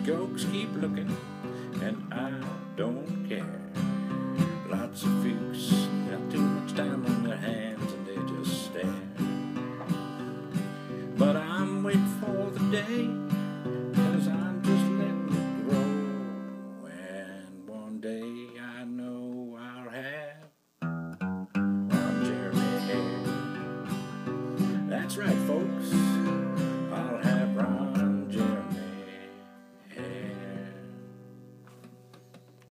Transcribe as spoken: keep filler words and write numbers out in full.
jokes keep looking, and I don't care. Lots of folks got too much time on their hands and they just stare. But I'm waiting for the day